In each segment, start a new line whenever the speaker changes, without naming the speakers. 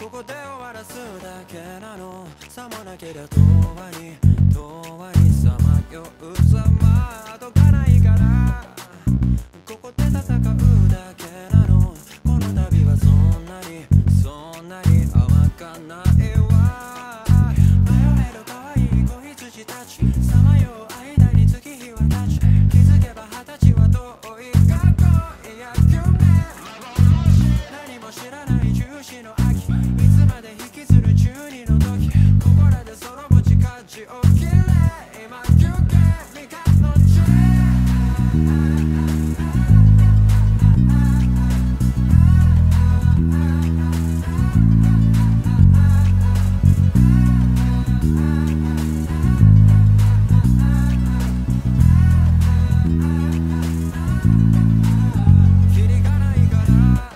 こで終わらすだけなの。さもなけりゃ永遠にさまようざまどかないから、ここで戦うだけなの。この旅はそんなに甘かないわ。迷える可愛い子羊たち、さまよう間に月日は経ち、気づけば20歳は遠い過去。いや夢、何も知らない重視の秋、いつまで引きずる中二の時、ここらでその持ち価値をきれい今休憩味方の地。キリがないから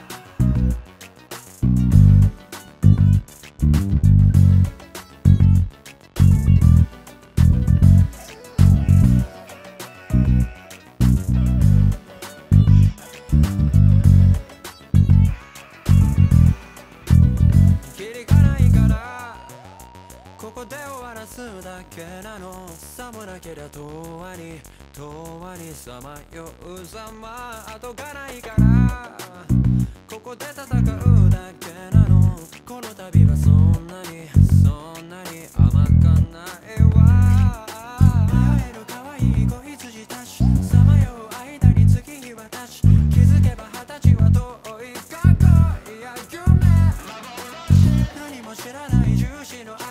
ここで終わらすだけなの。さもなけりゃ永遠にさまようざま後がないから、ここで戦うだけなの。この旅はそんなに甘かないわ。迷える可愛い子羊たち、さまよう間に月日は経ち、気づけば20歳は遠い過去。いや夢、何も知らない重視の